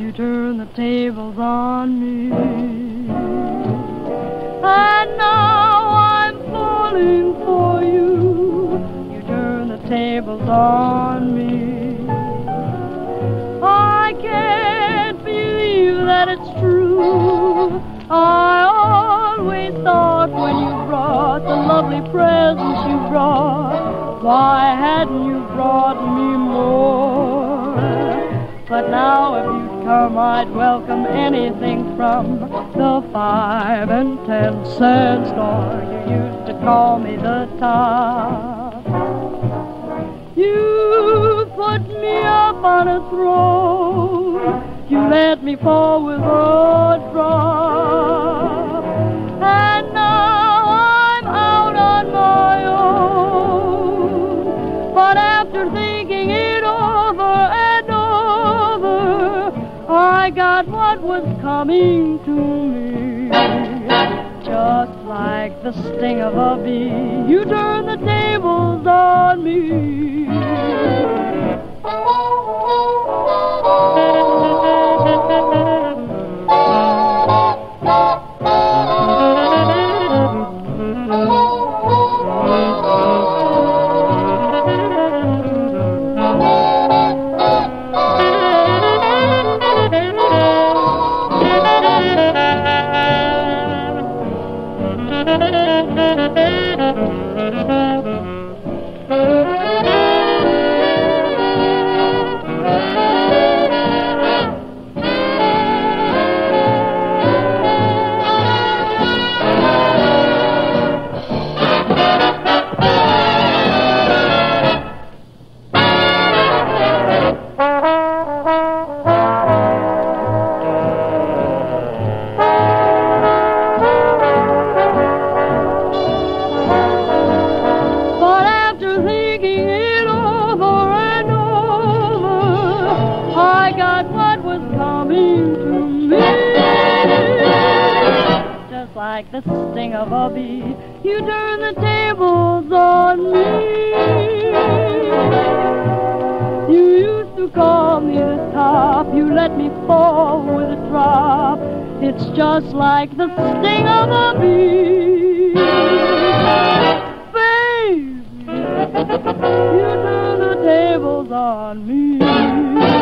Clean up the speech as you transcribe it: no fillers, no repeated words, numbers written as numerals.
You turn the tables on me, and now I'm falling for you. You turn the tables on me. I can't believe that it's true. I always thought when you brought the lovely presents you brought, why hadn't you brought me more? But now if you'd come, I'd welcome anything from the 5 and 10 cent store. You used to call me the top. You put me up on a throne. You let me fall with a drop. And now I'm out on my own. But after thinking it over and over, I got what was coming to me. Just like the sting of a bee, you turn the tables on me. Like the sting of a bee, you turn the tables on me. You used to call me the top, you let me fall with a drop. It's just like the sting of a bee. Baby, you turn the tables on me.